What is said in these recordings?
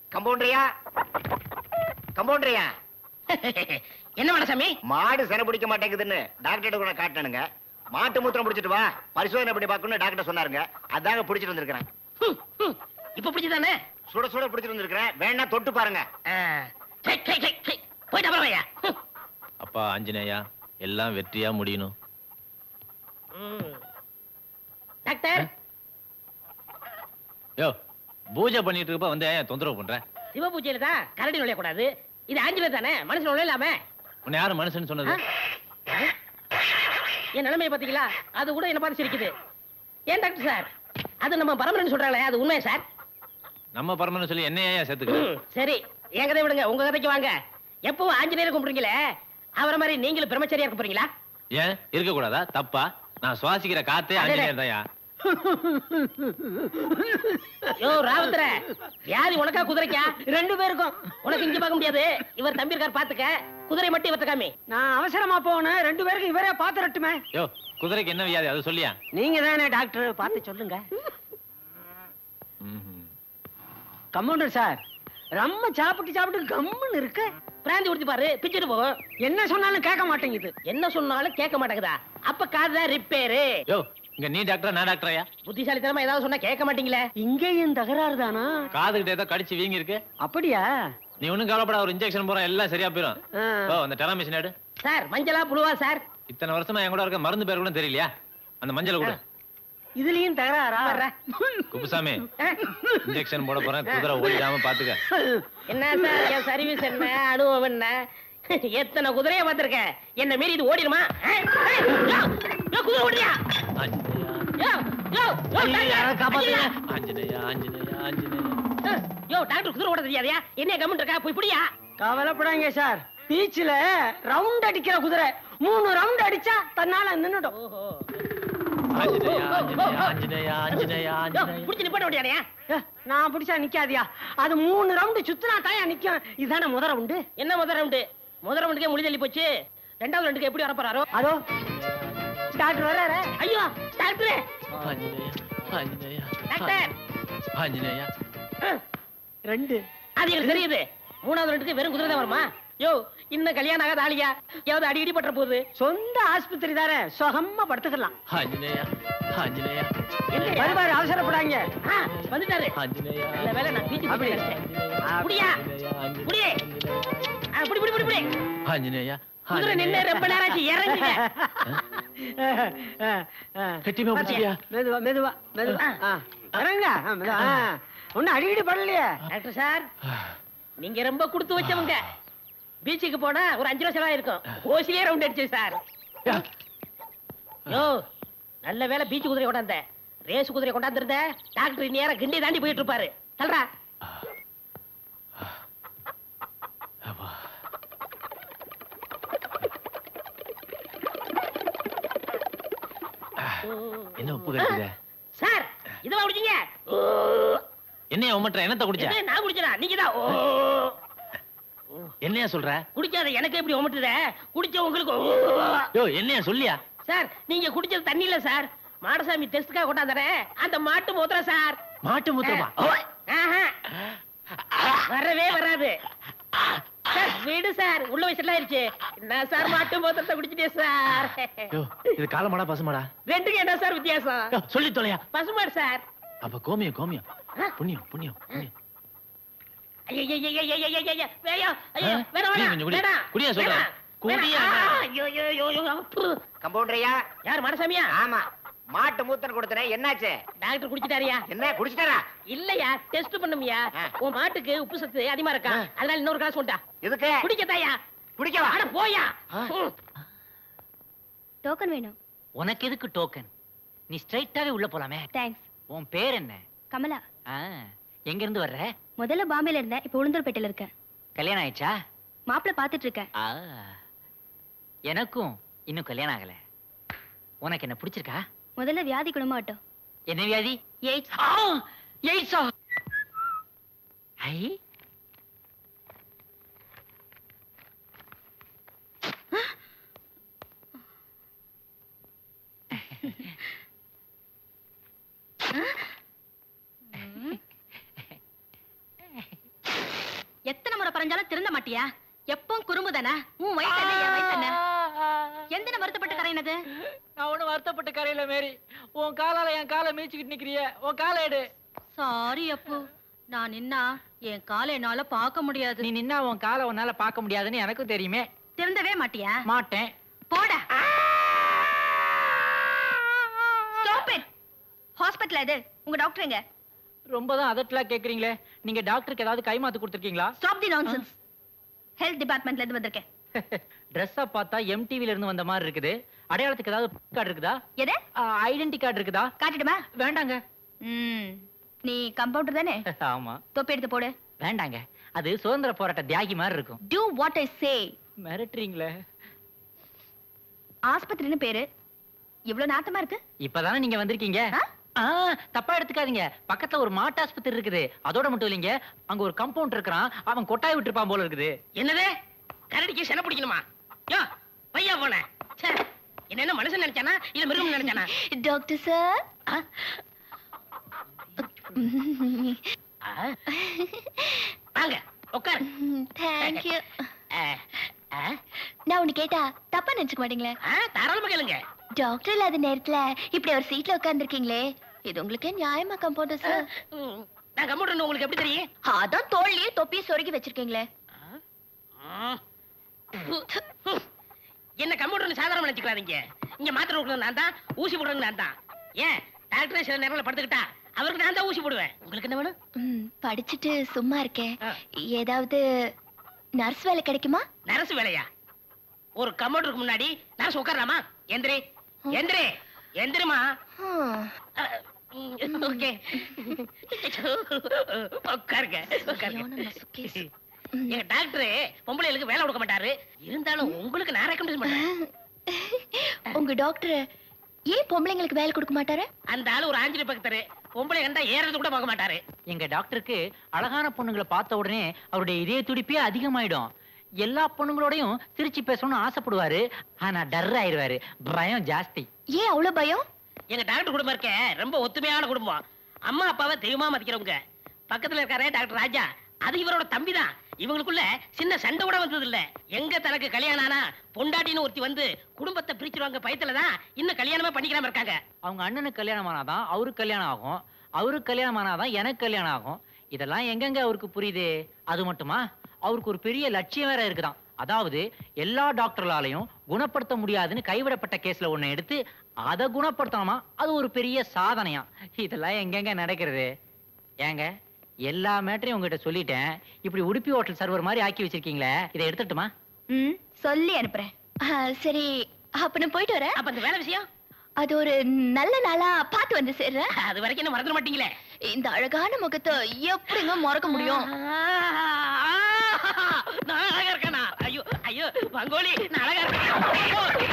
கம்பவுண்டரியா கம்பவுண்டரியா என்ன மனசாமி? மாடு சென பிடிக்க மாட்டேங்குதுன்னு டாக்டர் கூட காட்டணுங்க. மாட்டு மூத்திரம் பிடிச்சிட்டு வா, பரிசோதனை பண்ணி பார்க்கணும்னு டாக்டர் சொன்னாருங்க. அதாங்க பிடிச்சிட்டு வந்திருக்கிறேன். இப்ப பிடிச்சதானே? சுட சுட பிடிச்சிட்டு வந்திருக்கிறேன். வேணா தொட்டு பாருங்க. போயிட்டு அப்புறம் அப்பா ஆஞ்சநேயா, எல்லாம் வெற்றியா முடியணும். டாக்டர், யோ பூஜை பண்ணிட்டு இருப்ப வந்து ஏன் தொந்தரவு பண்ற? சிவ பூஜையில தான் கரடி நுழைய கூடாது. இது ஆஞ்சநேயர் தானே, மனுஷன் நுழையலாமே. உன்னை யாரு மனுஷன் சொன்னது? என் நிலைமையை பாத்தீங்களா? அது கூட என்ன பார்த்து சிரிக்குது. ஏன் டாக்டர் சார், அது நம்ம பரமரன் சொல்றாங்களே, அது உண்மையா சார்? நம்ம பரமன்னு சொல்லி என்னையா சேர்த்துக்க? சரி, என் கதை விடுங்க, உங்க கதைக்கு வாங்க. எப்பவும் ஆஞ்சநேயர் கும்பிடுறீங்களே, அவரை மாதிரி நீங்களும் பிரம்மச்சரியா இருக்க போறீங்களா? ஏன் இருக்க கூடாதா? தப்பா? நான் சுவாசிக்கிற காத்தே ஆஞ்சநேயர் தான்யா. யோ ராவத்தர, வியாதி உனக்கா குதிரைக்கா? ரெண்டு பேருக்கும். உனக்கு இங்க பார்க்க முடியாது, இவர் தம்பி இருக்கார் பாத்துக்க. குதிரை மட்டும் இவர்ட்ட காமி. நான் அவசரமா போனேன், ரெண்டு பேருக்கு இவரே பாத்துறட்டுமே. யோ குதிரைக்கு என்ன வியாதி அது சொல்லியா? நீங்க தானே டாக்டர், பார்த்து சொல்லுங்க. கம்பவுண்டர் சார், ரொம்ப சாப்பிட்டு கம்முன்னு இருக்கு. பிராந்தி ஊத்தி பாரு, பிச்சுட்டு போகும். என்ன சொன்னாலும் கேட்க மாட்டேங்குது. என்ன சொன்னாலும் கேட்க மாட்டேங்குதா? அப்ப காது ரிப்பேரு. யோ இங்க நீ டாக்டரா நான் டாக்டரையா? புத்திசாலித்தனமா ஏதாவது சொன்னா கேட்க மாட்டீங்களே. இங்கேயும் தகராறு தானா? காதுகிட்ட ஏதோ கடிச்சு வீங்கி இருக்கு. அப்படியா? நீ ஒண்ணும் கவலைப்பட, ஒரு இன்ஜெக்ஷன் போறோம், எல்லாம் சரியா போயிடும். ஓ அந்த டெராமிஷன் எடு. சார் மஞ்சளா புழுவா சார்? இத்தனை வருஷமா என் கூட இருக்க மருந்து பேர் கூட தெரியலையா? அந்த மஞ்சள் கூட. இதுலயும் தகராறா? குப்புசாமி, இன்ஜெக்ஷன் போட போறேன், குதிரை ஓடிடாம பாத்துக்க. என்ன சார் என் சர்வீஸ் என்ன, அனுபவம் என்ன? எத்தனை குதிரைய பார்த்திருக்கேன், என்ன மீறி இது ஓடிடுமா? குதிரை ஓடுறியா? டாக்டர் குதிரை ஓட தெரியாதியா? என்ன கமெண்ட் இருக்கா? போய் புடியா. கவலைப்படாங்க சார், பீச்ல ரவுண்ட் அடிக்கிற குதிரை 3 ரவுண்ட் அடிச்சா தன்னால நின்னுடும். நான் பிடிச்சா நிக்காதியா? அது 3 ரவுண்ட் சுத்தினா தாயா நிக்கும். இதுதானே முத ரவுண்டு. என்ன முத ரவுண்டு? முத ரவுண்டுக்கே முடி தள்ளி போச்சு. ரெண்டாவது ரவுண்டுக்கு எப்படி வர போறாரோ? அதோ டாக்டர் வராரு. ஐயோ டாக்டர், டாக்டர் ஆஞ்சநேயா 2 அது எனக்கு தெரியுது. 3வது ரவுண்டுக்கு வெறும் குதிரை தான் வருமா? யோ இன்னும் கல்யாணம் ஆகாத ஆளியா? ஏதாவது அடிக்கடி பற்ற போகுது. சொந்த ஆஸ்பத்திரி தானே, சுகமா படுத்துக்கலாம். ஆஞ்சநேயா ஆஞ்சநேயா வருவாரு, அவசரப்படாங்க. வந்துட்டாரு. ஆஞ்சநேயா நல்ல வேளை நான் பீச்சு போயிட்டேன். புடியா புடியே, புடி புடி புடி புடி. ஆஞ்சநேயா குதிரை நின்னு ரொம்ப நேரம் ஆச்சு, இறங்குங்க. கட்டிமா புடிச்சியா? மெதுவா மெதுவா மெதுவா இறங்க. ஒன்னும் அடிக்கடி படலையே. டாக்டர் சார், நீங்க ரொம்ப கொடுத்து வச்சவங்க. பீச்சுக்கு போனா ஒரு 5 ரூபா செலவா இருக்கும். ஓசிலே ரவுண்ட் அடிச்சு சார். யோ நல்ல வேளை பீச்சு குதிரை கொண்டாந்த. ரேஸ் குதிரை கொண்டாந்துருந்த டாக்டர் நேரம் கிண்டி தாண்டி போயிட்டு இருப்பாரு. சொல்றா. என்ன உப்பு கட்டுது சார்? இதுவா குடிச்சீங்க? என்னையா உமட்ற? என்னத்த குடிச்ச? நான் குடிச்சனா? நீங்க தான். என்னையா சொல்ற? குடிக்காத எனக்கு எப்படி உமட்டுற? குடிச்ச உங்களுக்கு. யோ என்னையா சொல்லியா? சார் நீங்க குடிச்சது தண்ணி இல்ல சார், மாடசாமி டெஸ்ட்காக கொண்டாந்தறே அந்த மாட்டு மூத்திரம் சார். மாட்டு மூத்திரமா? வரவே வராது சார். வீடு சார், உள்ள வயசுல ஆயிருச்சு. என்ன சார் மாட்டு மூத்திரத்தை குடிச்சிட்டே சார்? இது காலமாடா பசுமாடா? ரெண்டுக்கு என்ன சார் வித்தியாசம்? சொல்லி தொலையா. பசுமாடு சார். அப்ப கோமியம் கோமியம் புண்ணியம் புண்ணியம் புண்ணியம். கம்பவுண்டரியா? யார் மனசாமியா? ஆமா, மாட்டு மூத்தன் கொடுத்தனே, என்னாச்சு? டாக்டர் குடிச்சிட்டாரியா? என்ன குடிச்சிட்டாரா? இல்லையா, டெஸ்ட் பண்ணுமியா. உன் மாட்டுக்கு உப்பு சத்து அதிகமா இருக்கா, அதனால இன்னொரு கிளாஸ் கொண்டா. எதுக்கு குடிக்கதாயா? குடிக்கவா? அட போயா. டோக்கன் வேணும். உனக்கு எதுக்கு டோக்கன்? நீ ஸ்ட்ரைட்டாவே உள்ள போலாமே. தேங்க்ஸ். உன் பேர் என்ன? கமலா. எங்க இருந்து வர்ற? முதல்ல பாம்பேல இருந்தேன், இப்ப உளுந்தூர்பேட்டையில இருக்கேன். கல்யாணம் ஆயிடுச்சா? மாப்பிள்ளை பாத்துட்டு இருக்கேன். எனக்கும் இன்னும் கல்யாணம் ஆகல. உனக்கு என்ன பிடிச்சிருக்கா? முதல்ல வியாதி குணமாகட்டும். என்ன வியாதி? எய்ட்ஸ். எய்ட்ஸா? ஐ எத்தனை முறை பறஞ்சாலும் திருந்த மாட்டியா? எப்பவும் குறும்பு தானே? உன் வயசு என்ன, என் வயசு என்ன? எந்த வருத்தப்பட்டு கரையினது? நான் ஒண்ணு வருத்தப்பட்டு கரையில மேரி. உன் காலால என் காலை மீச்சுக்கிட்டு நிக்கிறிய. உன் காலை எடு. சாரி அப்பு, நான் நின்னா என் காலை என்னால பார்க்க முடியாது. நீ நின்னா உன் காலை உன்னால பார்க்க முடியாதுன்னு எனக்கும் தெரியுமே. திருந்தவே மாட்டியா? மாட்டேன். போடா. Stop it. ஹாஸ்பிடல் இது. உங்க டாக்டர் எங்க? ரொம்ப தான் அதட்டலா கேக்குறீங்களே. நீங்க டாக்டருக்கு ஏதாவது கைமாத்து கொடுத்துருக்கீங்களா? Stop the nonsense. ஹெல்த் டிபார்ட்மெண்ட்ல இருந்து வந்திருக்கேன். ட்ரெஸ்ஸா பார்த்தா எம்டிவில இருந்து வந்த மாதிரி இருக்குது. அடையாளத்துக்கு ஏதாவது கார்டு இருக்குதா? எது? ஐடென்டி கார்டு இருக்குதா? காட்டிடுமா? வேண்டாங்க. நீ கம்பவுண்டர் தானே? ஆமா. தொப்பி எடுத்து போடு. வேண்டாங்க, அது சுதந்திர போராட்ட தியாகி மாதிரி இருக்கும். Do what I say. மிரட்டுறீங்களே. ஆஸ்பத்திரின்னு பேரு, இவ்வளவு நாத்தமா இருக்கு. இப்பதானே நீங்க வந்திருக்கீங்க. தப்பா எடுத்துக்காதீங்க. பக்கத்துல ஒரு மாட்டு ஆஸ்பத்திரி இருக்குது. அதோட மட்டும் இல்லைங்க, அங்க ஒரு கம்பவுண்டர் இருக்கிறான். அவன் கொட்டாய் விட்டுருப்பான் போல இருக்குது. என்னது? கரடிக்கு சென பிடிக்கணுமா? யோ பையா போன. என்ன மனுஷன் நினைச்சானா இல்ல மிருகம் நினைச்சானா? டாக்டர் சார், வாங்க உட்கார். Thank you. நான் உன்னை கேட்டா தப்பா நினைச்சுக்க மாட்டீங்களே? தாராளமா கேளுங்க. டாக்டர் இல்லாத நேரத்துல இப்படி ஒரு சீட்ல உட்கார்ந்துருக்கீங்களே, இது உங்களுக்கு நியாயமா கம்பவுண்டர் சார்? நான் கம்ப்யூட்டர் உங்களுக்கு எப்படி தெரியும்? அதான் தோல்லையே தொப்பியை சொருகி வச்சிருக்கீங்களே. என்ன கம்ப்யூட்டர் சாதாரண நினைச்சுக்காதீங்க. இங்க மாத்திரை கொடுக்கணும் நான் தான், ஊசி போடுறது நான் தான். ஏன் டாக்டர் சில நேரத்துல படுத்துக்கிட்டா அவருக்கு நான் தான் ஊசி போடுவேன். உங்களுக்கு என்ன வேணும்? படிச்சுட்டு சும்மா இருக்கேன், ஏதாவது நர்ஸ் வேலை கிடைக்குமா? நர்ஸ் வேலையா? ஒரு கம்ப்யூட்டருக்கு முன்னாடி நர்ஸ் உட்காரலாமா? எந்திரி எந்திரி எந்திரிமா. ஓகே உட்காருங்க உட்காருங்க. எங்க டாக்டர் பொம்பளைகளுக்கு வேலை கொடுக்க மாட்டாரு, இருந்தாலும் உங்களுக்கு நான் ரெக்கமெண்ட் பண்றேன். உங்க டாக்டர் ஏன் பொம்பளைங்களுக்கு வேலை கொடுக்க மாட்டாரு? அந்த ஆளு ஒரு ஆஞ்சலி பக்தர், பொம்பளை கண்டா ஏறது கூட பார்க்க மாட்டாரு. எங்க டாக்டருக்கு அழகான பொண்ணுங்களை பார்த்த உடனே அவருடைய இதய துடிப்பே அதிகமாயிடும். எல்லா பொண்ணுங்களோடையும் சிரிச்சு பேசணும்னு ஆசைப்படுவாரு. ஆனா டர் ஆயிருவாரு, பயம் ஜாஸ்தி. ஏன் அவ்வளவு பயம்? எங்க டாக்டர் குடும்பம் இருக்க ரொம்ப ஒத்துமையான குடும்பம். அம்மா அப்பாவை தெய்வமா மதிக்கிறவங்க. பக்கத்துல இருக்காரே டாக்டர் ராஜா, அது இவரோட தம்பி தான். இவங்களுக்குள்ள சின்ன சண்டை கூட வந்தது இல்ல. எங்க தனக்கு கல்யாணம் ஆனா பொண்டாட்டின்னு ஒருத்தி வந்து குடும்பத்தை பிரிச்சிருவாங்க பயத்துலதான் இன்னும் கல்யாணமே பண்ணிக்காம இருக்காங்க. அவங்க அண்ணனுக்கு கல்யாணம் ஆனாதான் அவருக்கு கல்யாணம் ஆகும், அவருக்கு கல்யாணம் ஆனாதான் எனக்கு கல்யாணம் ஆகும். இதெல்லாம் எங்கெங்க அவருக்கு புரியுது? அது மட்டுமா, அவருக்கு ஒரு பெரிய லட்சியம் வேற இருக்குதான். அதாவது எல்லா டாக்டர்களாலையும் குணப்படுத்த முடியாதுன்னு கைவிடப்பட்ட கேஸ்ல ஒண்ணு எடுத்து அதை குணப்படுத்தணுமா, அது ஒரு பெரிய சாதனையா. இதெல்லாம் எங்கெங்க நடக்கிறது? ஏங்க, எல்லா மேட்டரையும் உங்ககிட்ட சொல்லிட்டேன். இப்படி உடுப்பி ஹோட்டல் சர்வர் மாதிரி ஆக்கி வச்சிருக்கீங்களே, இதை எடுத்துட்டுமா? சொல்லி அனுப்புறேன். சரி, அப்ப நான் போயிட்டு வரேன். அப்ப அந்த வேலை விஷயம் அது ஒரு நல்ல நாளா பார்த்து வந்து சேர்றேன். அது வரைக்கும் என்ன மறந்துட மாட்டீங்களே? இந்த அழகான முகத்தை எப்படிங்க மறக்க முடியும்? நான் அழகா இருக்கேனா? ஐயோ ஐயோ பங்கோலி, நான் அழகா இருக்கேன்.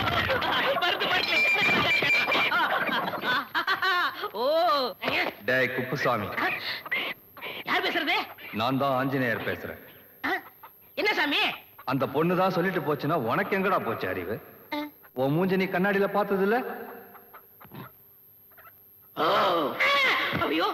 ஓ டேய் குப்புசாமி, யார் பேசுறது? நான் தான் ஆஞ்சநேயர் பேசுறேன். என்ன சாமி? அந்த பொண்ணு தான் சொல்லிட்டு போச்சுன்னா உனக்கு எங்கடா போச்சு அறிவு? உன் மூஞ்சி நீ கண்ணாடியில பார்த்தது இல்ல? ஐயோ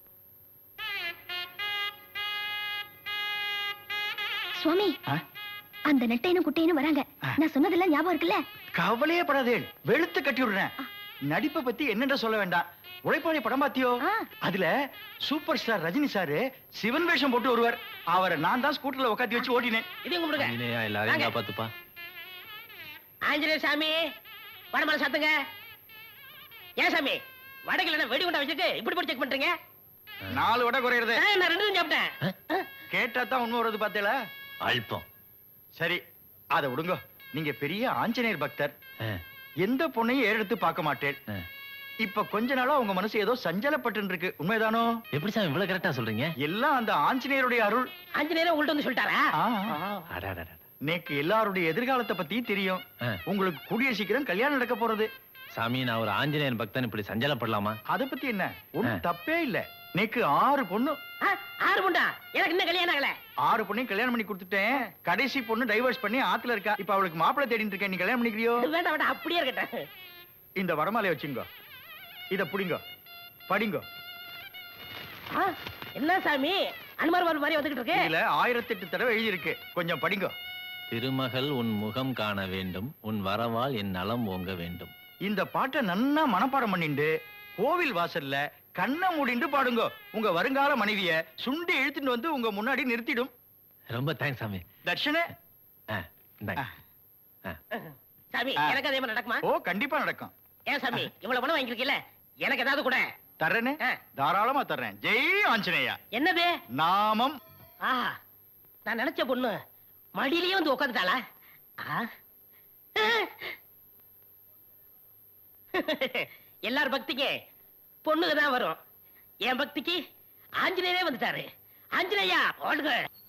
சுவாமி, அந்த நெட்டைனும் குட்டையனும் வராங்க. நான் சொன்னதெல்லாம் ஞாபகம் இருக்குல்ல? கவலையே படாதேன், வெளுத்து கட்டி விடுறேன். நடிப்பை பத்தி என்னென்ன சொல்ல வேண்டாம். உழைப்பாளி படம் பாத்தியோ? அதுல super star Rajini sir Sivan வேஷம் போட்டு வருவார். அவரை நான் தான் ஸ்கூட்டர்ல உட்காந்து வச்சு ஓட்டினேன். இது கும்பிடுங்க. எல்லாரையும் காப்பாத்துப்பா. ஆஞ்சநேயர் சாமி, வடமலை சாத்துங்க. ஏன் சாமி வடகில வெடி கொண்டா வச்சுட்டு இப்படி போய் செக் பண்றீங்க? 4 வடை குறையிறது. நான் 2 சாப்பிட்டேன். கேட்டா தான் உண்மை வருது பாத்தீங்களா? அல்பம். சரி, அதை விடுங்க. நீங்க பெரிய ஆஞ்சநேயர் பக்தர், எந்த பொண்ணையும் ஏறெடுத்து பார்க்க மாட்டேன். இப்ப கொஞ்ச நாளா உங்க மனசு ஏதோ சஞ்சலப்பட்டு இருக்கு, உண்மைதானோ? எப்படி சாமி இவ்வளவு கரெக்டா சொல்றீங்க? எல்லாம் அந்த ஆஞ்சநேயருடைய அருள். ஆஞ்சநேயர் உங்கள்ட்ட வந்து சொல்லிட்டாரா? நேக்கு எல்லாருடைய எதிர்காலத்தை பத்தி தெரியும். உங்களுக்கு கூடிய சீக்கிரம் கல்யாணம் நடக்க போறது. சாமி, நான் ஒரு ஆஞ்சநேயன் பக்தன், இப்படி சஞ்சலப்படலாமா? அத பத்தி என்ன, ஒண்ணும் தப்பே இல்ல. நேக்கு 6 பொண்ணு. 6 பொண்ணா? எனக்கு இன்னும் கல்யாணம் ஆகல. 6 பொண்ணையும் கல்யாணம் பண்ணி கொடுத்துட்டேன். கடைசி பொண்ணு டைவர்ஸ் பண்ணி ஆத்துல இருக்கா. இப்ப அவளுக்கு மாப்பிள்ளை தேடிட்டு இருக்கேன். நீ கல்யாணம் பண்ணிக்கிறியோ? வேண்டாம் வேண்டாம், அப்படியே இருக்கட்டும். இந்த வரமாலைய வச்சுங்க, இத புடிங்க, படிங்க. என்ன சாமி அனுமார் மாதிரி வந்துகிட்டு இருக்கு. இதுல 1008 தடவை எழுதி இருக்கு, கொஞ்சம் படிங்க. திருமகள் உன் முகம் காண வேண்டும், உன் வரவால் என் நலம் ஓங்க வேண்டும். இந்த பாட்டை நன்னா மனப்பாடம் பண்ணிண்டு கோவில் வாசல்ல கண்ணை மூடிண்டு பாடுங்க. உங்க வருங்கால மனைவிய சுண்டி இழுத்துட்டு வந்து உங்க முன்னாடி நிறுத்திடும். ரொம்ப தேங்க்ஸ் சாமி. தர்ஷனே. இந்தாங்க. சாமி, எனக்கு அதே மாதிரி நடக்குமா? ஓ, கண்டிப்பா நடக்கும். ஏன் சாமி, இவ்வளவு பணம் வாங்கிருக்கீல்ல, எனக்கு ஏதாவது கூட. தர்றேனே, தாராளமா தர்றேன். ஜெய் ஆஞ்சநேயா. என்னது நாமம்? நான் நினைச்ச பொண்ணு மடியிலேயே வந்து உட்காந்துட்டாளா? எல்லார் பக்திக்கு பொண்ணுக்கு தான் வரும், என் பக்திக்கு ஆஞ்சநேயரே வந்துட்டாரு. ஆஞ்சநேயா வாழ்க.